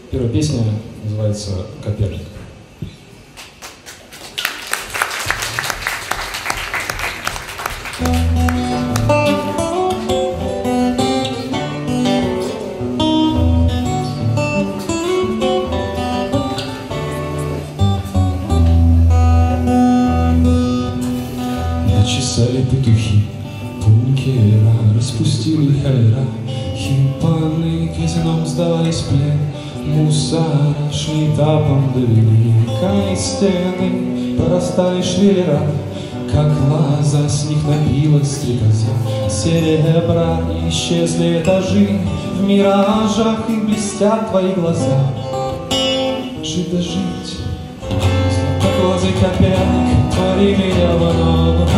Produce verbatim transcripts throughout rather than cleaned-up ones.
Первая песня называется «Коперник». Начесали петухи, пункера, распустили хайра, химпаны казином сдавались в плен, мусора шли этапом довели, камни стены порастали швеллера, как лоза с них напилась стрекоза, серебра исчезли этажи, в миражах и блестят твои глаза. Жить да жить, златоглазый Коперник, твори меня вновь.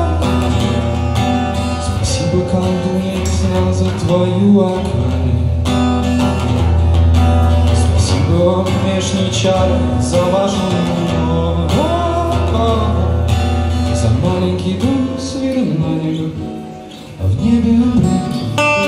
Спасибо, колдунья, не знал за твою акварель. Спасибо вам, внешние чары, за вашу любовь, за маленький дом с видом на небо, а в небе апрель.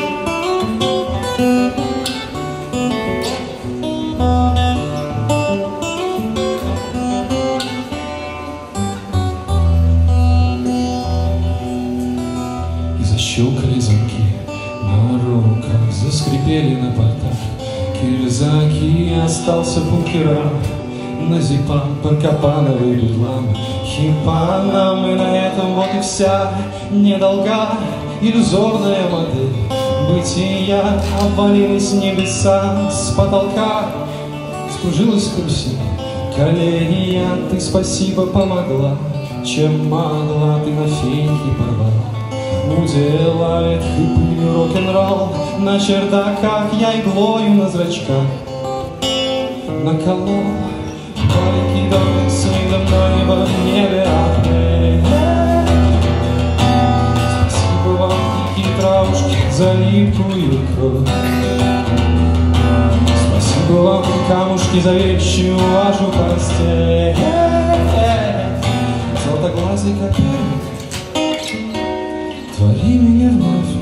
Щелкали замки на руках, заскрипели на портах кирзаки, остался бункера на зипах, паркопановый бедлам, хипанам, и на этом вот и вся недолга иллюзорная модель бытия. Обвалились небеса с потолка, скружилась карусель, коллегия, ты спасибо помогла, чем могла, ты на феньки порвала. Уделает хыпы рок-н-ролл на чердаках, я иглою на зрачках наколол маленький домик с видом на небо, в небе апрель. Спасибо вам, дикие травушки, за липкую кровь. Спасибо вам, камушки, за вещью вашу постель. Золотоглазый Коперник, твори меня вновь.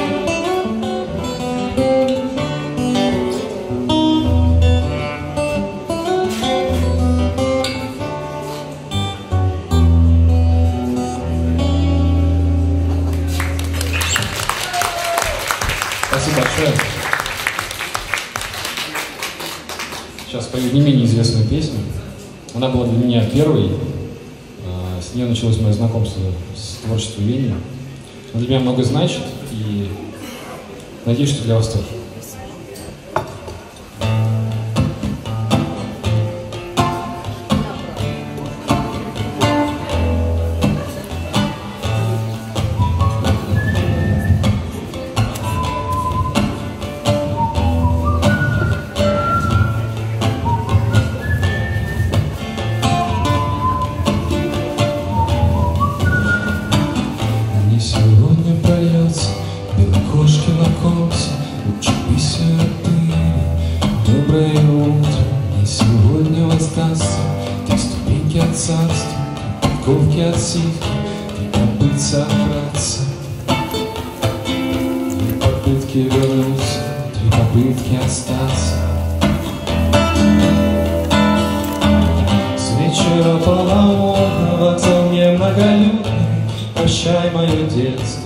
Спасибо большое. Сейчас пою не менее известную песню. Она была для меня первой. С нее началось мое знакомство с творчеством Лени. Она для меня много значит, и надеюсь, что для вас тоже. Доброе утро, и сегодня воздастся три ступеньки от царства, подковки от ситки, три попытки отбраться, три попытки вернуться, три попытки остаться. С вечера полнолуния вокзал мне многолюдный, прощай мое детство.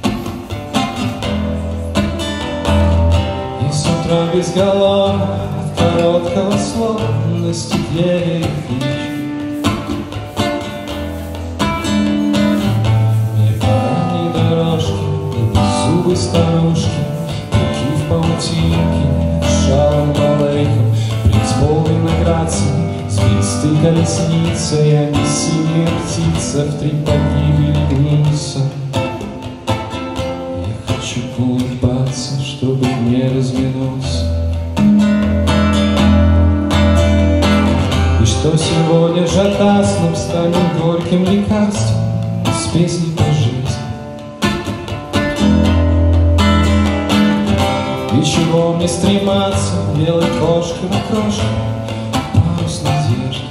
Безголовно от короткого слова на стекле рефиш. Мне пора не дорожки, и беззубой старушки, руки в паутинке, шалом балейком, принц полной грации, звезды колесница, я не синяя птица, в три погибели гнуться. Я хочу улыбаться, чтобы не разминуться. И что сегодня жадасным станет горьким лекарством с песней по жизни. И чего мне стрематься, белой кошкой на крошке, парус надежды.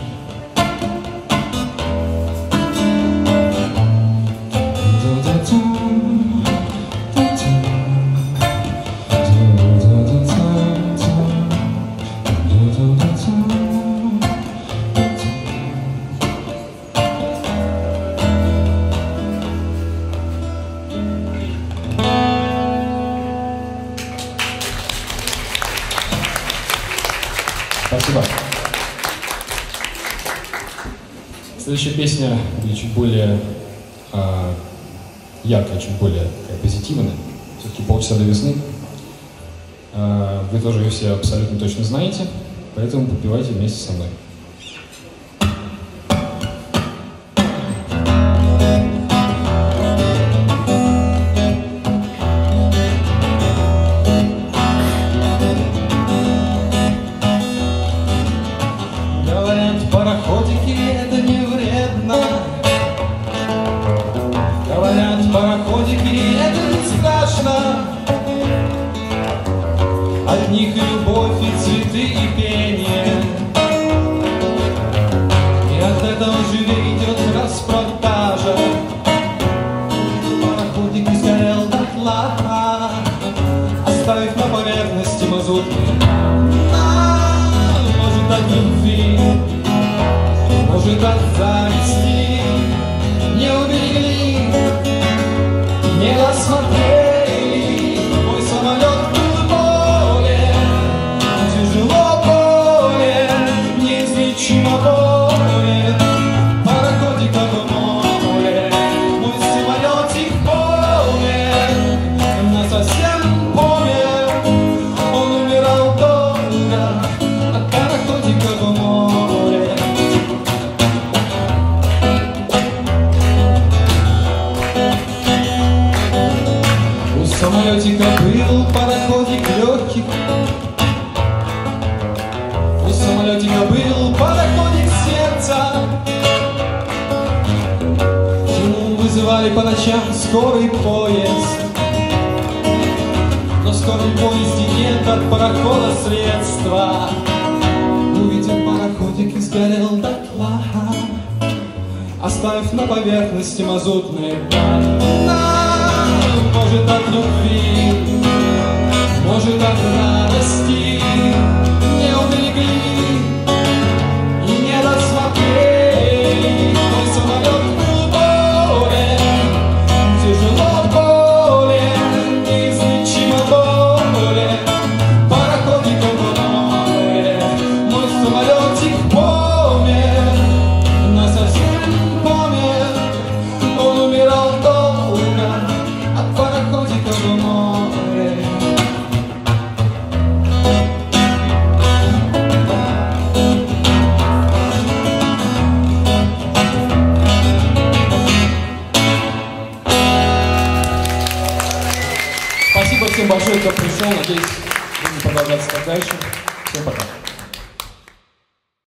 Спасибо. Следующая песня будет чуть более э, яркая, чуть более такая позитивная. Все-таки полчаса до весны. Э, вы тоже ее все абсолютно точно знаете, поэтому подпевайте вместе со мной. Пароходики — это не вредно. Говорят, пароходики — это не страшно. От них и любовь, и цветы, и пение. И от этого живее идет распродажа. Пароходик сгорел дотла, оставив на поверхности мазутные. Может, от любви, может, от зависти не уберегли, не рассмотрели. Мой самолет был болен, тяжело болен, неизлечимо болен. Пароходика в море, мой самолетик болен, но совсем помер, он умирал долго от пароходика в море. У самолетика был пароходик легкий, у самолетика был пароходик сердца. Ему вызывали по ночам скорый поезд, но в скором поезде нет от парохода средства. Увидел пароходик и сгорел дотла, оставив на поверхности мазутные пятна. Может, от любви, может, от радости не уберегли и не досмотрели. Мой самолет был болен, тяжело болен, неизлечимо болен. Пароходик в море, мой самолетик помер, но совсем помер, он умирал долго от пароходика в море. Спасибо всем большое, кто пришел. Надеюсь, будем продолжаться так дальше. Всем пока.